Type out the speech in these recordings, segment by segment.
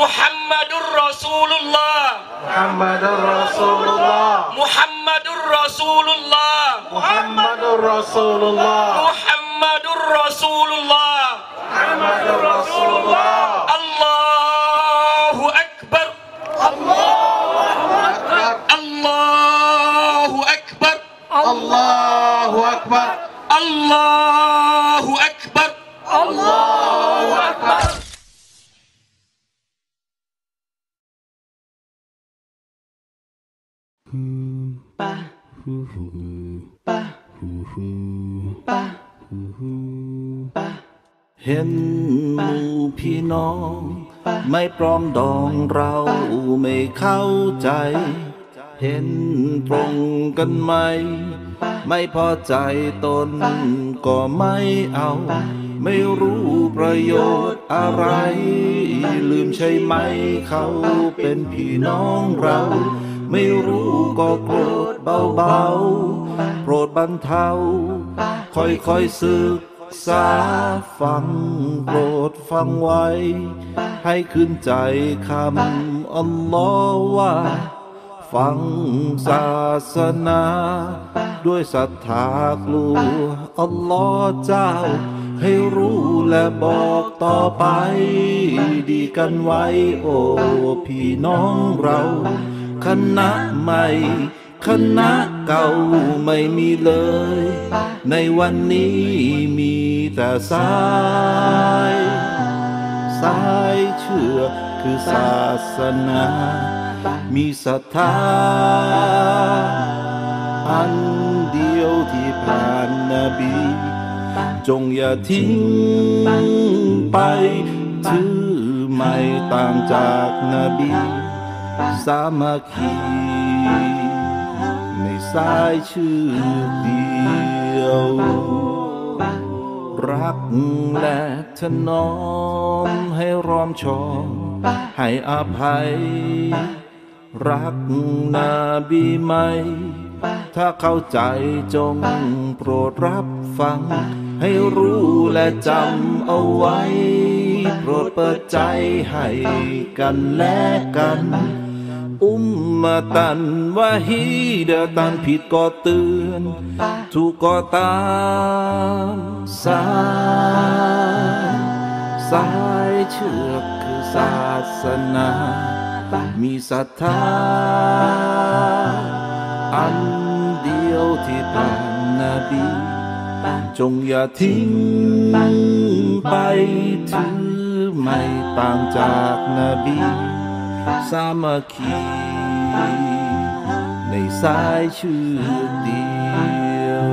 ฮัมมัดุรรอซูลุลลอฮ์มุฮัมมัดุรรอซูลุลลอฮ์มุฮัมมัดุรรอซูลุลลอฮ์มุฮัมมัดุรรอซูลุลลอฮ์มุฮัมมัดุรรอซูลุลลอฮ์มุฮัมมัดุรรอซูลุลลอฮ์อัลลอฮุอักบัรอัลลอฮุอักบัรอัลลอฮุอักบัรอัลลอฮุอักบัรอัลลอฮุอักบัรอัลลอฮุอักบัรเห็นหมู่พี่น้องไม่ปรองดองเราไม่เข้าใจเห็นตรงกันไหมไม่พอใจตนก็ไม่เอาไม่รู้ประโยชน์อะไรลืมใช่ไหมเขาเป็นพี่น้องเราไม่รู้ก็โกรธเบาๆโปรดบรรเทาค่อยๆศึกษาฟังโปรดฟังไว้ให้ขึ้นใจคำอัลลอฮ์ว่าฟังศาสนาด้วยศรัทธากลัวอัลลอฮ์เจ้าให้รู้และบอกต่อไปดีกันไว้โอ้พี่น้องเราคณะใหม่คณะเก่าไม่มีเลยในวันนี้มีแต่สายเชื่อคือศาสนามีศรัทธาอันเดียวที่ผ่านนบีจงอย่าทิ้งไปถือไม่ต่างจากนบีสามัคคีในสายชื่อเดียวรักและถนอมให้รอมชอมให้อภัยรักนบีไหมถ้าเข้าใจจงโปรดรับฟังให้รู้และจำเอาไว้โปรดเปิดใจให้กันและกันอุมมะตันวะฮีดะตันผิดก็เตือนถูกก็ตามสายเชือกคือศาสนามีศรัทธาอันเดียวที่ผ่านนบีจงอย่าทิ้งไปถือไม่ต่างจากนบีสามัคคีในสายชื่อเดียว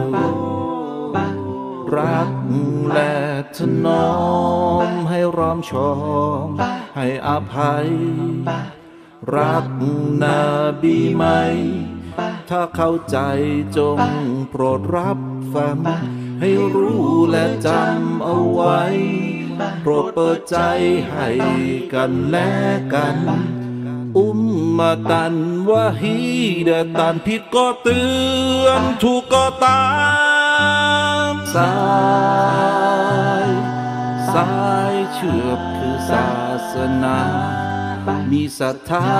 รักและถนอมให้รอมชอมให้อภัยรักนบีไหมถ้าเข้าใจจงโปรดรับฟังให้รู้และจำเอาไว้โปรดเปิดใจให้กันและกันอุมมะตันวะฮีดะตันผิดก็เตือนถูกก็ตามสายเชือกคือศาสนามีศรัทธา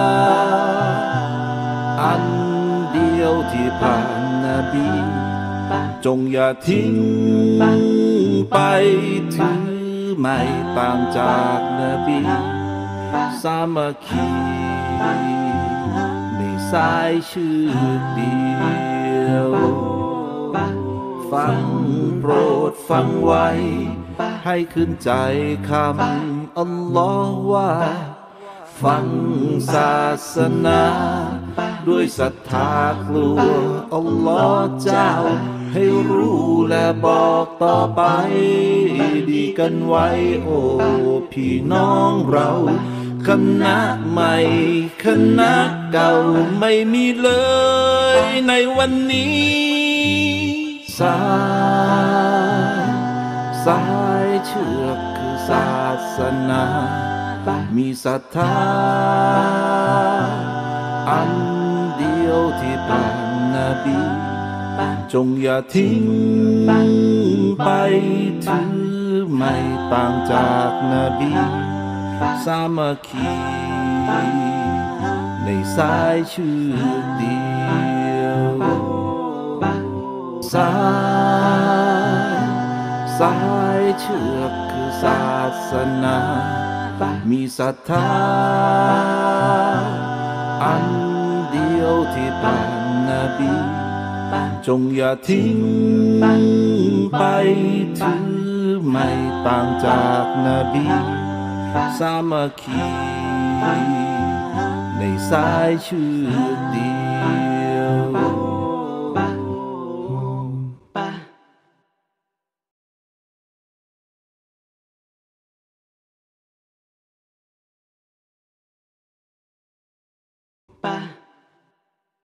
อันเดียวที่ผ่านนบีจงอย่าทิ้งไปถือไม่ต่างจากนบีสามัคคีในสายชื่อเดียวฟังโปรดฟังไว้ให้ขึ้นใจคำอัลลอฮ์ว่าฟังศาสนาด้วยศรัทธากลัวอัลลอฮ์เจ้าให้รู้และบอกต่อไปดีกันไว้โอ้พี่น้องเราคณะใหม่คณะเก่าไม่มีเลยในวันนี้สายเชือกคือศาสนามีศรัทธาอันเดียวที่ผ่านนบีจงอย่าทิ้งไปถือไม่ต่างจากนบีสามัคคีในสายเชือกเดียวสายเชือกคือศาสนามีศรัทธาอันเดียวที่ผ่านนบีจงอย่าทิ้งไปถือไม่ต่างจากนบีสามัคคีในสายเชือกเดียว